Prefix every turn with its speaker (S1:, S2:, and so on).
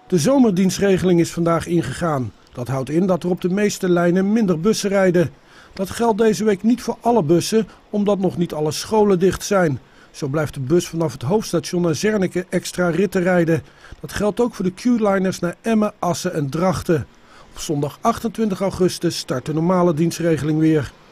S1: De zomerdienstregeling is vandaag ingegaan. Dat houdt in dat er op de meeste lijnen minder bussen rijden. Dat geldt deze week niet voor alle bussen, omdat nog niet alle scholen dicht zijn. Zo blijft de bus vanaf het hoofdstation naar Zernike extra ritten rijden. Dat geldt ook voor de Q-liners naar Emmen, Assen en Drachten. Op zondag 28 augustus start de normale dienstregeling weer.